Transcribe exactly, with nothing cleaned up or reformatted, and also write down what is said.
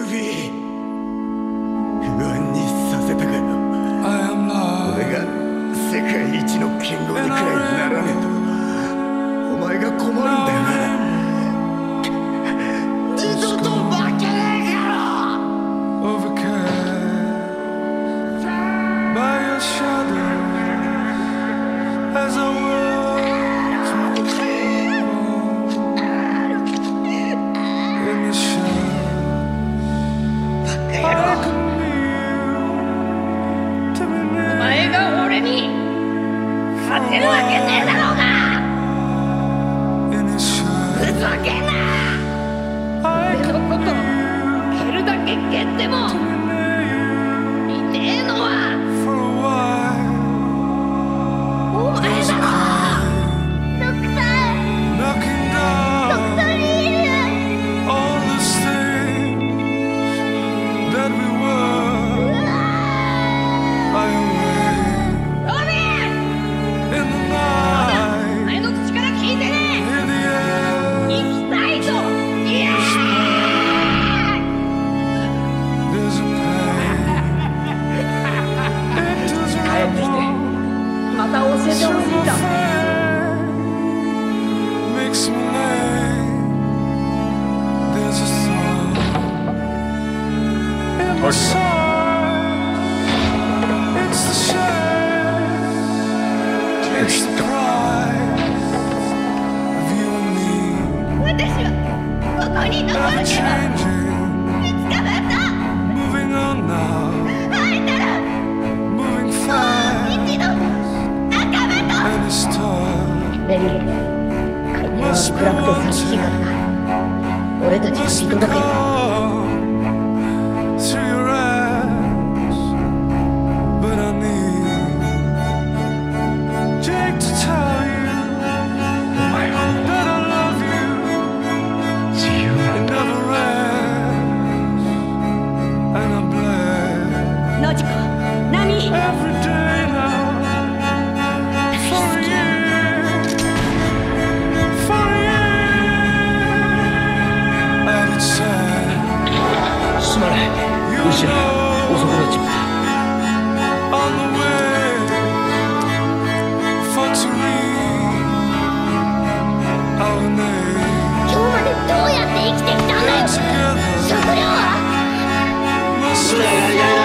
ビー、不安にさせたか。俺が世界一の剣豪にくらいならねえとお前が困るんだよな。二度と負けねえからお前が俺に勝てるわけねえだろうが。ふざけんな。俺のこと蹴るだけ蹴っても痛えのはお前だろ。ドクタードクターリール。また教えてほしいんだ。私はここに残るけど、いつかまた会えたらもう一度仲間と。メリー、海底は暗くて寂しいからな。俺たちが見届ける。ノジコ、ナミ。 すまない、ルシア、遅くなっちまった。 今日までどうやって生きてきたんだよ。食料は？